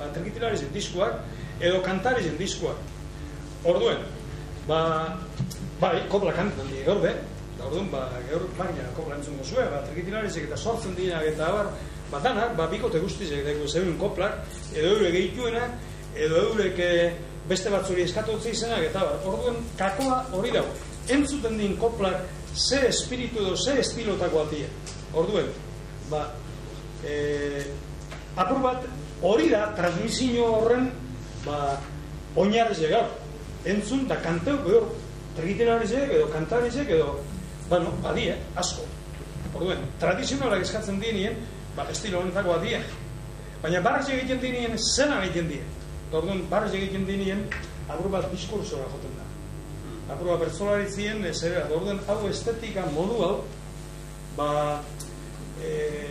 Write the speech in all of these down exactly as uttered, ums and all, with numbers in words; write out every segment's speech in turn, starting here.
trikitilarizen diskuak, edo kantarizen diskuak. Orduen, ba, bai, kopla kantan die gaur be, orduan, ba, gaur bagina kopla entzun gozue, ba, trikitilarizik eta sortzen dinak eta abar, ba, danak, ba, bikote guztizek dago zeuden koplak, edo eurek egituenak, edo eurek beste batzuri eskatu utzi izenak, eta abar, orduan, kakoa hori dago. Entzuten din koplak ze espiritu edo ze estilotako atia. Orduen, ba, e, apur bat, hori da, transmisio horren, ba, oinarrizek gaur. Entzun da kanteu, edo, trikitelarizek, edo kantarizek, edo, bueno, adie, asko. Orduen, tradizionalak eskatzen dinien, ba, estilo honetako adie. Baina barraz egiten dinien, zena egiten dien. Orduen, barraz egiten dinien, apur bat diskursora joten da. Apur bat bertzolaritzien, zera, orduen, hau estetika modu hau, ba, e,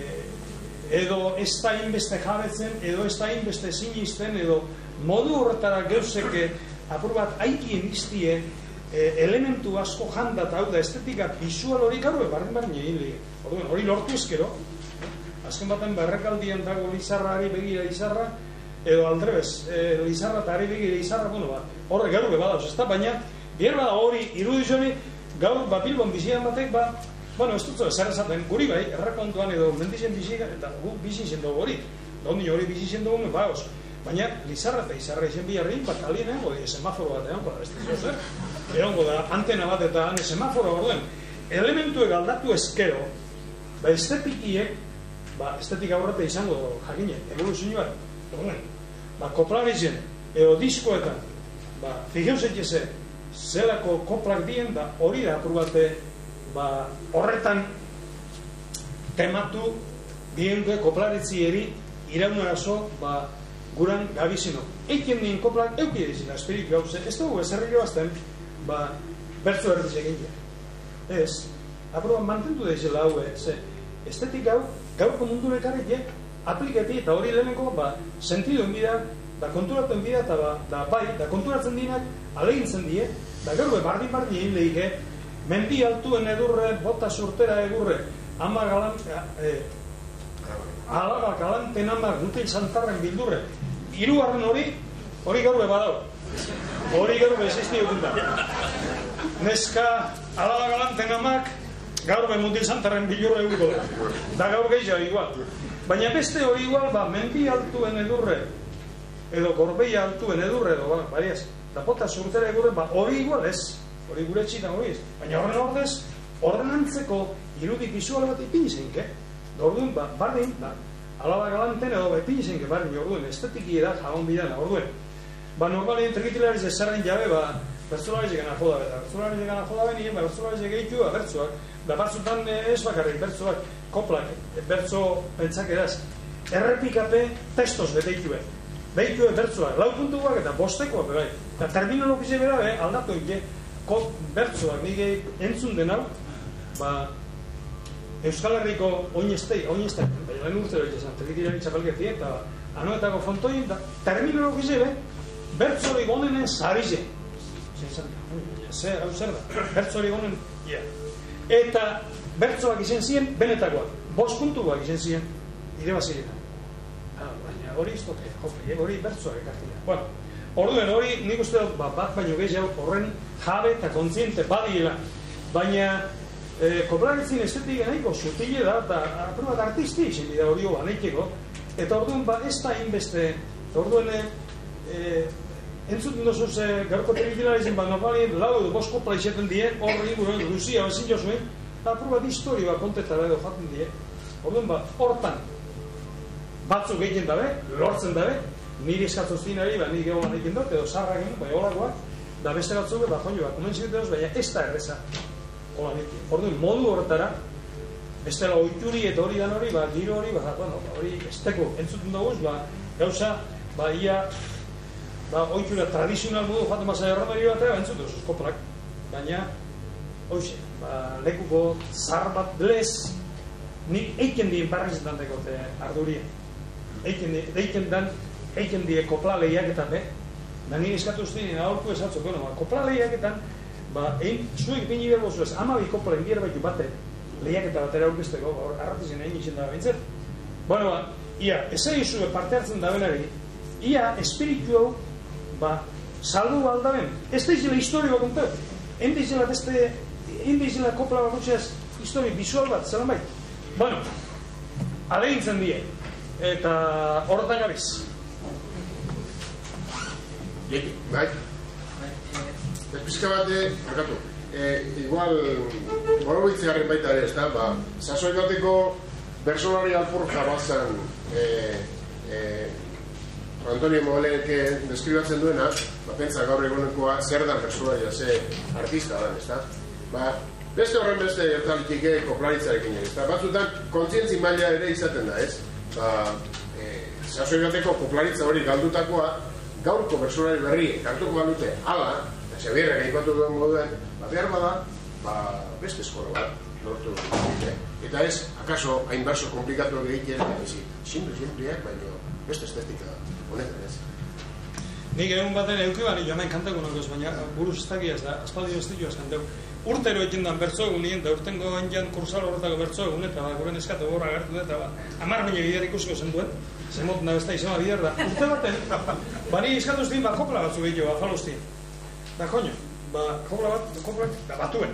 edo ez da inbeste jabetzen, edo ez da inbeste sinisten, edo modu horretara geuzeke apur bat haikien iztie e, elementu asko jandat, hau da estetika visual hori gaur barren barren egin lege. Orduen, hori lortu ezkero, azken baten berrekaldian dago Lizarra ari begira Lizarra, edo aldrebez, e, Lizarra eta ari begira Lizarra, bueno, ba, horre gaur badauz, ez da, baina bier bada hori irudizori gaur ba Bilbon bizian batek, ba, bueno, ez dutzu zer esaten, guri bai, errakontuan edo mendizen biziak, eta gu bizizen dugu hori, dondi hori bizizen dugu, ba, os, baina Lizarra eta Izarra izen biharri, bat alien egon godi, semaforo bat egon, ba, ez dut zer, egon goda, antena bat eta ane semaforo orduen, elementuek aldatu ezkero, ba, estetikiek, ba, estetika horreta izango jakine, evoluzioa, orduen, ba, koplarizen, edo diskoetan, ba, figeuzetize, zelako koplak dien, da hori da apur bate, ba, horretan tematu biendue koplaritzieri iraunarazo, ba, guran gabizino. Eiken dien koplak euki edizina, espiritu gauze, ez dugu ezerriko bazten, ba, bertzo erdiz egin ja. Ez, apur bat mantentu daizela hau, ze, estetik hau, gaurko mundu nekarrik, aplikati eta hori leheneko, ba, sentidu enbida, da konturatzen bida, eta ba, da bai, da konturatzen dinak, alegintzen die, da gaur bardin-bardin egin lehike, mendi altuen edurre, bota surtera egurre, ama galan, eh, alaba galanten ama gutil santarren bildurre, hirugarren hori, hori gaurbe badau. Hori gaurbe existi dut da. Neska, alaba galanten amak, gaurbe mutil santarren bildurre egurko da. Da gaur gehiago igual. Baina beste hori igual, ba, mendi altuen edurre, edo gorbeia altuen edurre, edo, ba, bariaz, da bota surtera egurre, ba, hori igual ez. Hori gure txitan hori ez. Baina horren ordez, horren antzeko irudik bizual bat ipini zenke. Orduen, ba, bardin, ba, alaba galanten edo ba, ipini zenke, bardin, orduen, estetiki da jagon bidana, orduen. Ba, normalien trikitilariz ezarren jabe, ba, bertzolariz egan ajoda beta. Bertzolariz egan ajoda benien, ba, bertzolariz egeitu, ba, bertzoak. Da, batzutan ez bakarrik, bertzoak, koplak, bertzo pentsak edaz. Errepikape testos beteitue. Beitue bertzoak, lau puntuak eta bostekoak, bai. Eta terminologize bera, be, aldatu ike, bertzoak nire entzun den hau, ba, Euskal Herriko oinestei, oinestei, baina lehen urte hori esan, trikitilari txapelketi, eta anuetako fontoien, da, terminologize, be, bertzori gonenen zarize. Zer, hau zer da, bertzori gonen, ja. Eta bertzoak izen ziren, benetakoak, bost puntuak izen ziren, irebazirena. Baina hori iztoke, hori bertzoak ekartia. Bueno, orduen hori nik uste dut ba, bat baino gehiago horren jabe eta kontziente badiela, baina e, koplaritzin estetik nahiko sutile da eta aprobat artisti izin dira hori hori aneikeko, eta orduen ba ez da inbeste, orduen e, entzuten dozuz e, gaurko trikitilarizen ba normalien lau edo bost kopla izaten die, horri inguruen Luzia bezin jozuen, eta aprobat historioa kontetara edo jaten die, orduen ba hortan batzuk egiten dabe, lortzen dabe, niri eskatzen zinari, ba, niri gehoan egin dut, edo zarrak egin, bai holakoak, da beste batzuk, ba, joan jo, ba, komentzik dut, baina ez da erreza. Hola, niki. Orduan, modu horretara, bestela oituri eta hori dan hori, ba, giro hori, ba, bueno, hori esteko entzuten dugu, ba, gauza, ba, ia, ba, oitura tradizional modu, jaten basa erramari bat, ba, entzuten duzuz, koplak. Baina, hoxe, ba, lekuko zar bat lez, nik eiken dien barrizetan dekote ardurien. Eiken, eiken dan, eiken die kopla lehiaketan, be? Da nire eskatu ustein, aholku esatzuk, bueno, ba, kopla lehiaketan, ba, egin, zuek bini berbozu ez, ama bi kopla enbier baitu bate, lehiaketa batera aurkezteko, arratizien egin izan da bintzen. Bueno, ba, ia, ez egin zuen parte hartzen da benari, ia espiritu hau, ba, saldu aldaben. Ez da izela historio bat kontau. Ende izela beste, ende izela kopla bat gutxeaz, historio visual bat, zelan bai. Bueno, alegintzen die, eta horretan gabiz. Bai? Pizka bat, markatu, igual, borobitzearen baita ere, ez da, ba, sasoi bateko bersolari alforja bazan Antonio Molenek deskribatzen duena, ba, pentsa gaur egonekoa zer da persolaria, ze artista da, ez da? Ba, beste horren beste gertalitike koplaritzarekin, ez da? Batzutan, kontzientzi maila ere izaten da, ez? Ba, sasoi bateko koplaritza hori galdutakoa, gaurko bersolari berri hartuko balute, ala, eta Xabierrek aipatu duen moduen, ba, behar bada, ba, beste eskola bat, lortu dute. Eta ez, akaso, hain berso komplikatu egitea, simple, simpleak, baina beste estetika honetan ez. Nik egun baten euki bani joan nahi kantako nagoz, baina buruz ez dakia ez da, aspaldi ez ditu kanteu. Urtero ekindan bertso egun nien, da urtengo enjan kursal horretako bertso egun, eta guren eskatu gorra agertu dut, eta amar baina bider ikusiko zen duen, zemot nahi ez da izan bider da. Urte baten, bani eskatu ztin, ba, kopla batzu gehiago, ba, faluztin. Da, koño, ba, kopla bat, kopla bat, batuen.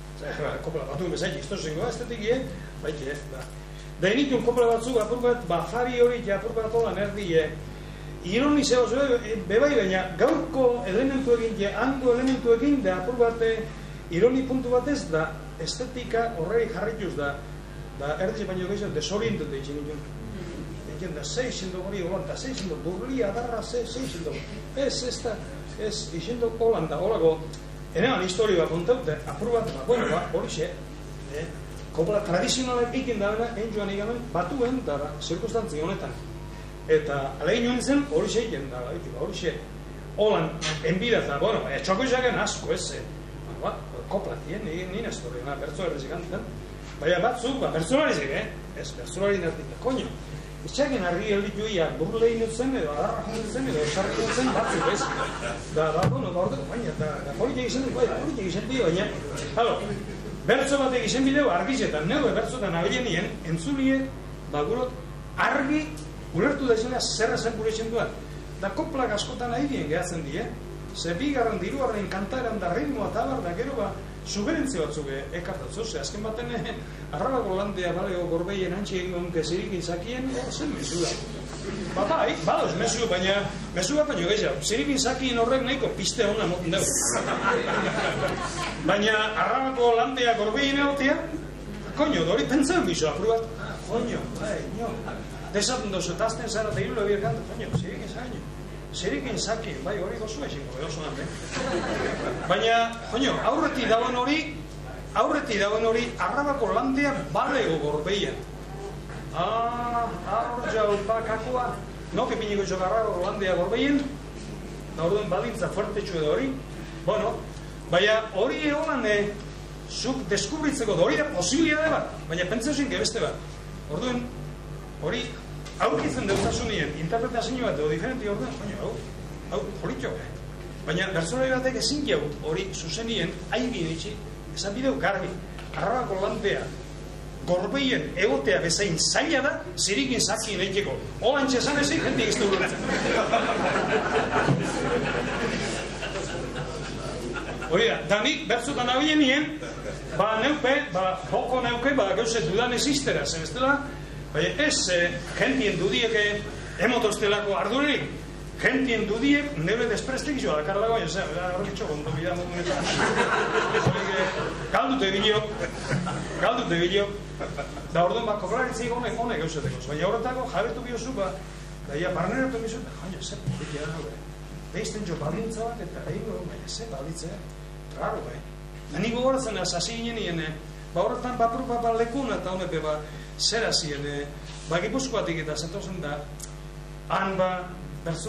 Kopla batuen bezaik, iztoz zingoa, estetik, baiki, da. Da initun kopla batzu, apur bat, ba, fari hori, apur bat holan erdi, ironi zeo zuen, bebai baina, gaurko elementu egin, hango elementu egin, da apur bat, ironi puntu batez, da estetika horrei jarrituz, da, da erdi baino gehiago, desorientu da izin itun. Egin da, seizindo hori holanda, seizindo, burlia, darra, seizindo, ez, ez da, ez, izindo holanda, holako, enean historioa kontaute, apur bat, ba, bueno, ba, hori xe, eh, kopla tradizionalak ikin dabena, egin joan igamen, batuen, da, zirkustantzi honetan. Eta, alegin joan zen, hori xe egin da, hori xe, holan, enbidaz da, bueno, etxoko izaken asko, ez, ba, kopla, nien ez hori, bertsolari zikantzen, baina batzuk, ba, bertsolari zik, eh, ez, bertsolari nertik, koño, etxaken argi helditu ia, burlein utzen, edo, adarra juntzen, edo, sarri utzen, batzuk, ez, da, da, bueno, da, ordu, baina, da, hori egizien dut, baina, hori egizien dut, baina, halo, bertso batek izen bideo argizetan, neu bertsotan abilenien, entzulie, bagurot, argi, ulertu da izanea zerra zen gure izen duan. Da koplak askotan ahirien gehatzen die, ze bigarren diruaren kantaran da ritmoa tabar, da gero ba, sugerentzi batzuk ekartatzu, ze azken baten arrabako landea balego gorbeien antxe egon kezirikin zakien, zen mesu da. Ba, bai, badoz mesu, baina, mesu bat baino gehiago, zirikin zakien horrek nahiko piste hona moten dugu. Baina, arrabako landea gorbeien egotea, koño, dori pentsan bizo, apur bat, koño, bai, nio, desaten dozu, tazten zara eta hirulo bier kanto, koño, zirikin zakien, zirikin zakien, bai, hori gozu esinko, edo zonan, eh? Baina, koño, aurreti dauen hori, aurreti dauen hori, arrabako landea balego gorbeien. Ah, aur jau pakakua, no, que piniko txokarrako landea gorbeien, da orduan baldintza fuertetxu edo hori, bueno, baina hori egolan, zuk deskubritzeko, da hori da posibilia da bat, baina pentsausin gebeste bat. Orduan, hori aurkitzen deutzasunien, interpretazio bat edo diferenti orduan, baina hau, hau, hori txok. Baina bertsolari batek ezin jau hori zuzenien, haibien itxi, esan bideu garbi, arrabako landea, gorbeien egotea bezain zaila da, zirikin zakien eiteko. Holantxe esan ezik, jentik ez dugu. Hori da, da nik bertzutan abien nien, ba neupe, ba joko neuke, ba gauze dudan existera, zen ez dela, baina ez, jentien dudieke emotostelako ardurik, gentien dudiek, neure desprestik joa dakarlago, baina zen, horretxo, gondo bida modu eta galdute bideok, galdute bideok, da orduan, ba, koplaritzik honek honek gauzeteko, baina horretako jabertu biozu, ba, da ia barneratu bizu, da joan, ze, politia da, bai, beizten jo baldintza bat, eta egingo, baina, ze, balditzea, raro, bai, da niko goratzen, sasi ginen nien, ba, horretan, ba, prupa, ba, lekuna, eta honepe, ba, zera zien, ba, Gipuzkoatik eta zetozen da, han, ba, berzu